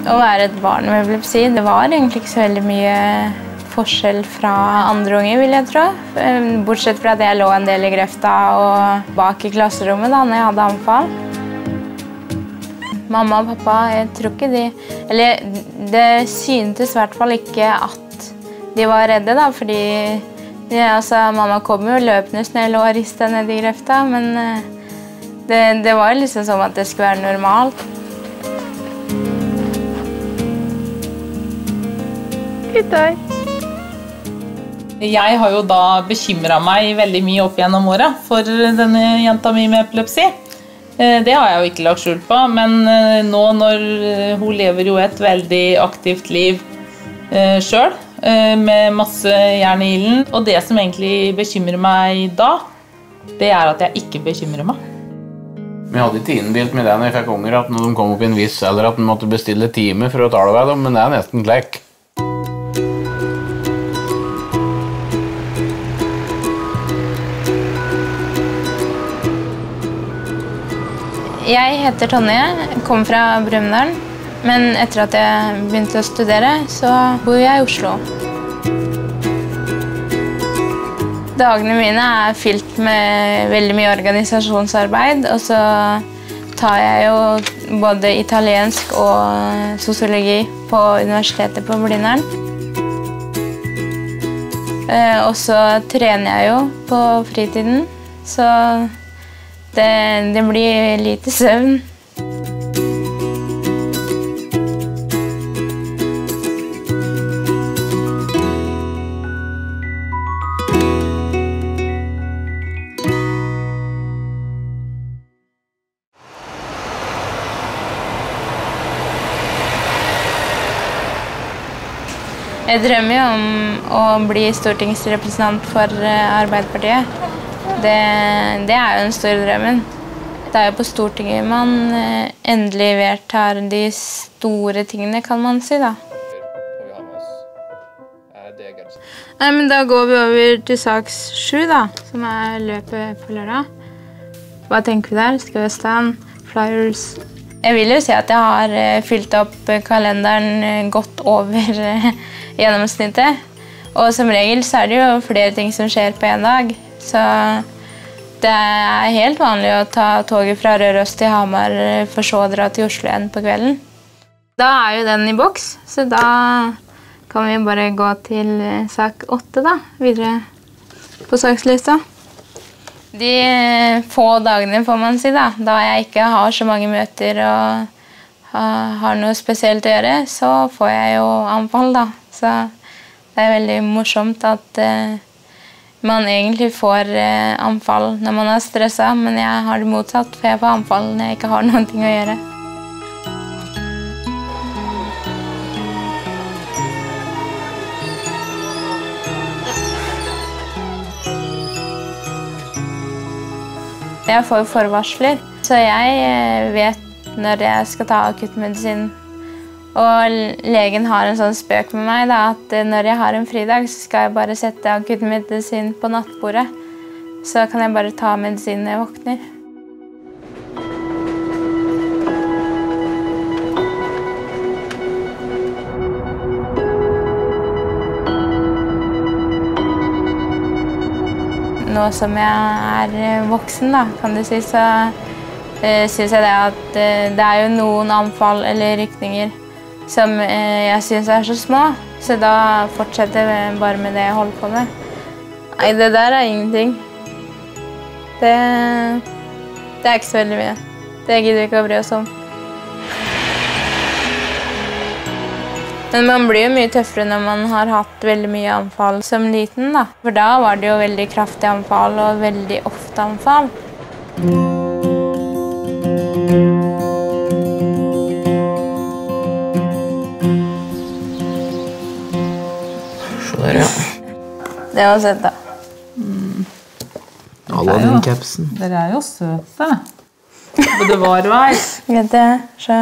Å være et barn med epilepsi, det var egentlig ikke så veldig mye forskjell fra andre unger, vil jeg tro. Bortsett fra at jeg lå en del i grøfta og bak i klasserommet da, når jeg hadde anfall. Mamma og pappa, jeg tror ikke de... Eller det syntes i hvert fall ikke at de var redde da, fordi mamma kom jo løpende når jeg lå og ristet ned i grøfta, men det var liksom som at det skulle være normalt. Jeg har jo da bekymret meg veldig mye opp gjennom året for denne jenta mi med epilepsi. Det har jeg jo ikke lagt skjul på, men nå når hun lever jo et veldig aktivt liv selv, med masse jern i ilden, og det som egentlig bekymrer meg da, det er at jeg ikke bekymrer meg. Vi hadde ikke innbilt med det når jeg fikk unger, at når de kom opp i en viss, eller at de måtte bestille time for å tale ved dem, men det er nesten klekk. Jeg heter Tonje, kommer fra Brumunddal, men etter at jeg begynte å studere, så bor jeg i Oslo. Dagene mine er fylt med veldig mye organisasjonsarbeid, og så tar jeg jo både italiensk og sosiologi på universitetet på Brumunddal. Og så trener jeg jo på fritiden, så det blir lite søvn. Jeg drømmer jo om å bli stortingsrepresentant for Arbeiderpartiet. Det er jo den store drømmen. Det er jo på Stortinget man endelig vedtar de store tingene, kan man si da. Nei, men da går vi over til sak 7 da, som er løpet på lørdag. Hva tenker vi der? Skal vi stand? Flyers? Jeg vil jo si at jeg har fylt opp kalenderen godt over gjennomsnittet. Og som regel så er det jo flere ting som skjer på en dag. Så det er helt vanlig å ta toget fra Røros til Hamar for så å dra til Oslo igjen på kvelden. Da er jo den i boks, så da kan vi bare gå til sak 8 da, videre på sakslista. De få dagene får man si da jeg ikke har så mange møter og har noe spesielt å gjøre, så får jeg jo anfall da. Så det er veldig morsomt at man egentlig får anfall når man er stresset, men jeg har det motsatt, for jeg får anfall når jeg ikke har noen ting å gjøre. Jeg får forvarsler, så jeg vet når jeg skal ta akuttmedisin. Og legen har en sånn spøk med meg da, at når jeg har en fridag, så skal jeg bare sette akuttmedisin på nattbordet. Så kan jeg bare ta medisin når jeg våkner. Nå som jeg er voksen, da, kan du si, så synes jeg det at det er jo noen anfall eller rykninger som jeg synes er så små, så da fortsetter jeg bare med det jeg holder på med. Nei, det der er ingenting. Det er ikke så veldig mye. Det gidder vi ikke å bry oss om. Men man blir jo mye tøffere når man har hatt veldig mye anfall som liten, da. For da var det jo veldig kraftig anfall og veldig ofte anfall. Der, ja. Det var søtt, da. Aladdin-capsen. Dere er jo søte. Og det var jo her. Vet det, så.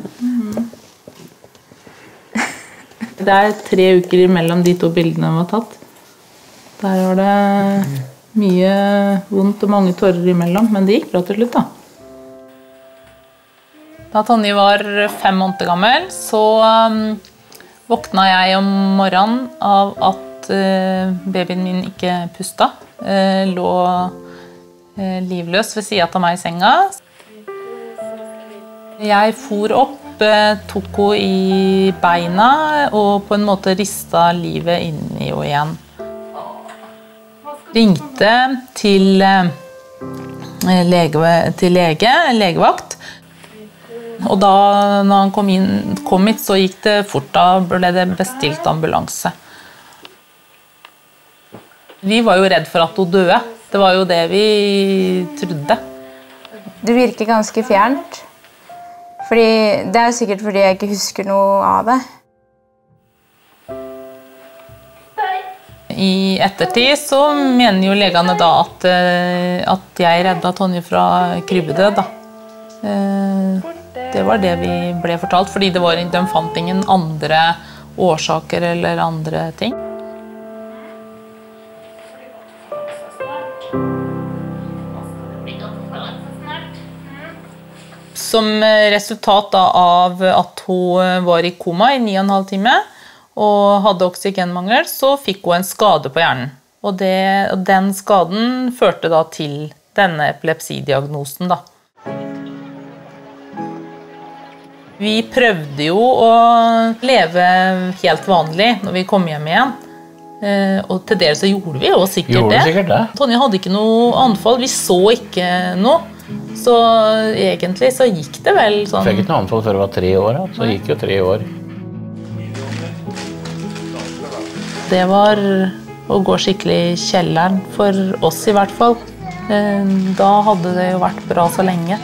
Det er 3 uker imellom de 2 bildene var tatt. Der var det mye vondt og mange tårer imellom, men det gikk bra til slutt, da. Da Tonje var 5 måneder gammel, så våkna jeg om morgenen av at babyen min ikke pusta. Lå livløs ved siden av meg i senga. Jeg for opp, tok henne i beina og på en måte ristet livet inn i henne igjen. Ringte til legevakt. Og da når han kom hit, så gikk det fort. Da ble det bestilt ambulanse. Vi var jo redd for at hun døde. Det var jo det vi trodde. Det virker ganske fjernt. Det er sikkert fordi jeg ikke husker noe av det. I ettertid så mener jo legene da at jeg reddet Tonje fra krybbedød. Det var det vi ble fortalt, fordi de fant ingen andre årsaker eller andre ting. Som resultat av at hun var i koma i 9,5 timer og hadde oksygenmangel, så fikk hun en skade på hjernen. Og den skaden førte da til denne epilepsidiagnosen. Da. Vi prøvde jo å leve helt vanlig når vi kom hjem igjen. Og til det så gjorde vi jo sikkert det. Tonje hadde ikke noe anfall, vi så ikke noe. Så egentlig så gikk det vel sånn... Jeg fikk ikke noe anfall før jeg var 3 år, så gikk jo 3 år. Det var å gå skikkelig i kjelleren, for oss i hvert fall. Da hadde det jo vært bra så lenge.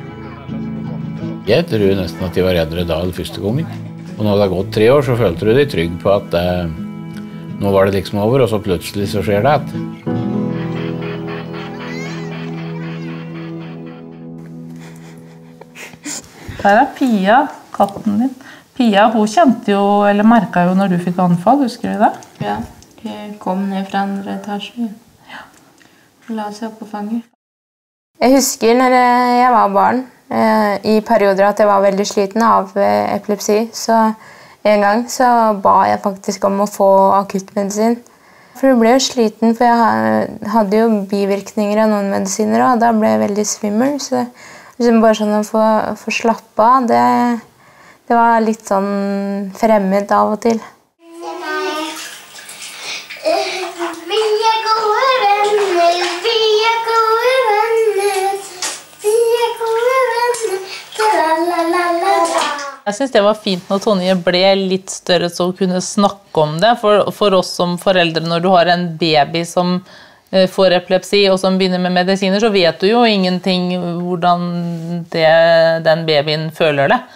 Jeg tror nesten at de var reddere da den første gangen. Og når det har gått 3 år, så følte du deg trygg på at nå var det liksom over, og så plutselig så skjer det. Her er Pia, katten din. Pia, hun kjente jo, eller merket jo når du fikk anfall, husker du det? Ja, jeg kom ned fra 2. etasje. Ja. Og la seg på fanget. Jeg husker når jeg var barn, i perioder at jeg var veldig sliten av epilepsi, så en gang så ba jeg faktisk om å få akuttmedisin. For jeg ble jo sliten, for jeg hadde jo bivirkninger av noen medisiner, og da ble jeg veldig svimmel, så liksom bare sånn å få slappe av, det var litt sånn fremmed av og til. Vi er gode venner, vi er gode venner, vi er gode venner, la-la-la-la-la. Jeg synes det var fint når Tonje ble litt større så hun kunne snakke om det. For oss som foreldre, når du har en baby som får epilepsi og som begynner med medisiner, så vet du jo ingenting hvordan den babyen føler det.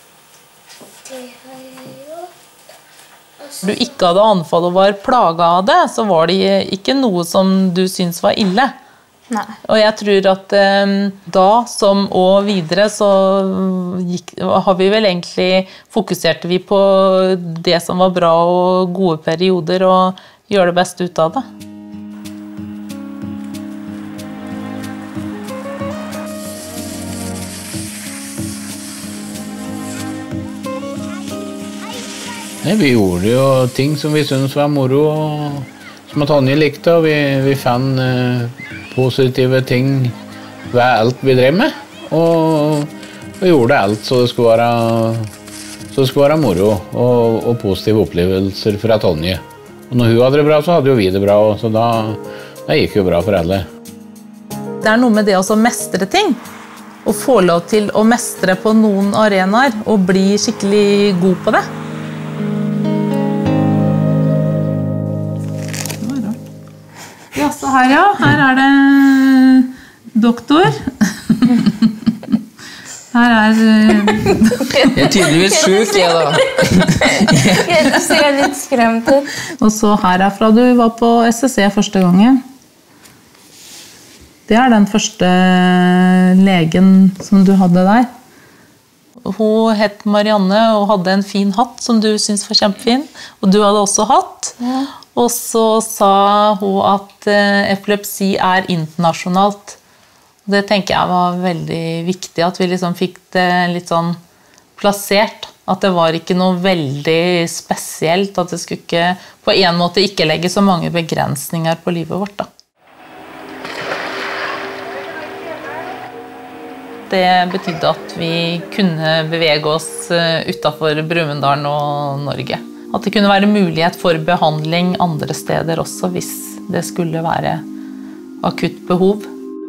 Når du ikke hadde anfall og var plaget av det, så var det ikke noe som du syntes var ille. Nei. Og jeg tror at da, som og videre, så har vi vel egentlig fokuserte vi på det som var bra og gode perioder, og gjøre det beste ut av det. Vi gjorde jo ting som vi syntes var moro, og som Tonje likte, og vi fant positive ting ved alt vi drev med, og vi gjorde alt så det skulle være moro, og positive opplevelser fra Tonje. Og når hun hadde det bra, så hadde jo vi det bra, så da gikk jo bra for alle. Det er noe med det å mestre ting, og få lov til å mestre på noen arenaer, og bli skikkelig god på det. Ja, så her er det doktor. Her er... Jeg er tydeligvis syk, jeg da. Jeg ser litt skremt ut. Og så her er fra du var på SSC første gangen. Det er den første legen som du hadde der. Hun het Marianne og hadde en fin hatt som du syntes var kjempefin. Og du hadde også hatt. Ja. Og så sa hun at epilepsi er internasjonalt. Det tenker jeg var veldig viktig, at vi liksom fikk det litt sånn plassert. At det var ikke noe veldig spesielt, at det skulle ikke, på en måte ikke legge så mange begrensninger på livet vårt da. Det betydde at vi kunne bevege oss utenfor Brumunddal og Norge. At det kunne være mulighet for behandling andre steder også, hvis det skulle være akutt behov.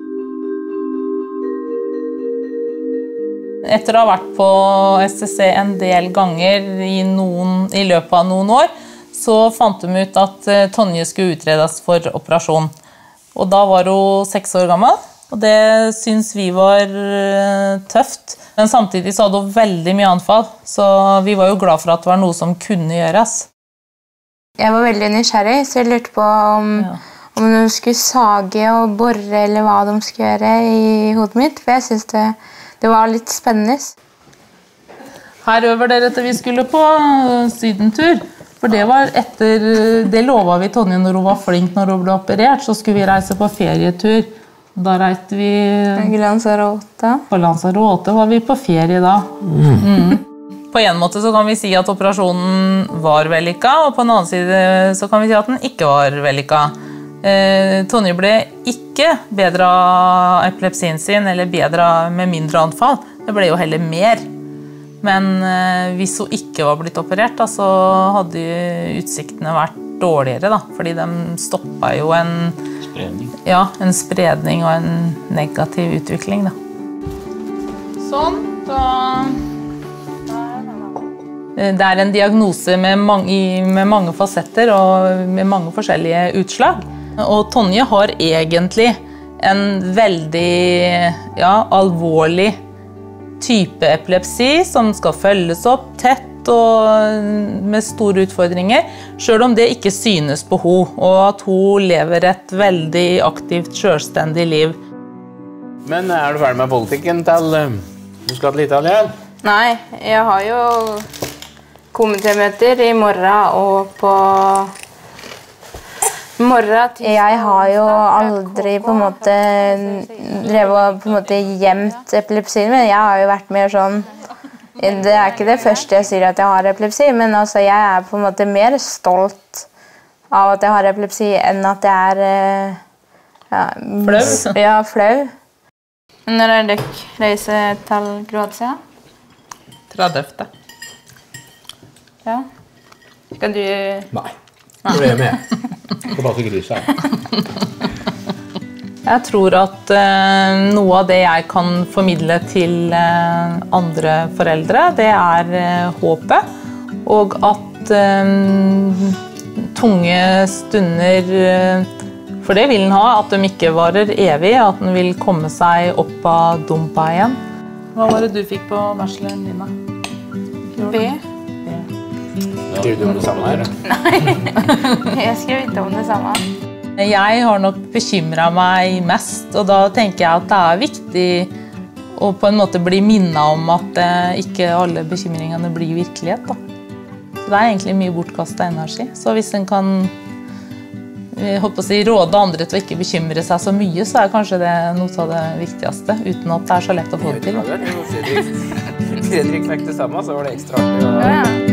Etter å ha vært på STC en del ganger i løpet av noen år, så fant de ut at Tonje skulle utredes for operasjon. Og da var hun 6 år gammel, og det synes vi var tøft. Men samtidig så hadde hun veldig mye anfall, så vi var jo glad for at det var noe som kunne gjøres. Jeg var veldig nysgjerrig, så jeg lurte på om de skulle sage og borre, eller hva de skulle gjøre i hodet mitt, for jeg synes det var litt spennende. Her øver dere til vi skulle på sydentur, for det lovet vi Tonje når hun var flink når hun ble operert, så skulle vi reise på ferietur. Da reiste vi på Lanzarote, var vi på ferie da. På en måte så kan vi si at operasjonen var vellykket, og på en annen side så kan vi si at den ikke var vellykket. Tonje ble ikke bedre av epilepsien sin, eller bedre med mindre anfall. Det ble jo heller mer. Men hvis hun ikke var blitt operert, da, så hadde utsiktene vært dårligere, da, fordi de stoppet jo en spredning og en negativ utvikling. Da. Sånn, det er en diagnose med mange fasetter og med mange forskjellige utslag. Og Tonje har egentlig en veldig alvorlig type epilepsi som skal følges opp tett og med store utfordringer, selv om det ikke synes på henne, og at hun lever et veldig aktivt, selvstendig liv. Men er du ferdig med politikken til du skal til Italia? Nei, jeg har jo komitémøter i morgen og på Jeg har jo aldri på en måte gjemt epilepsien min. Jeg har jo vært mer sånn, det er ikke det første jeg sier at jeg har epilepsi, men altså jeg er på en måte mer stolt av at jeg har epilepsi enn at jeg er flau. Når er dere reiser til Kroatia? 30. Ja. Skal du... Nei, du er med. Skal bare til Grysa. Jeg tror at noe av det jeg kan formidle til andre foreldre, det er håpet, og at tunge stunder, for det vil den ha, at de ikke varer evig, at den vil komme seg opp av dumpa igjen. Hva var det du fikk på bacheloren din da? B. Skriver du om det samme her? Nei, jeg skriver ikke om det samme. Jeg har nok bekymret meg mest, og da tenker jeg at det er viktig å på en måte bli minnet om at ikke alle bekymringene blir virkelighet. Da. Så det er egentlig mye bortkastet energi. Så hvis en kan råde andre til å ikke bekymre seg så mye, så er kanskje det noe av det viktigste, uten at det er så lett å få det til. Fredrik fikk det samme, så var det ekstra artig. Ja.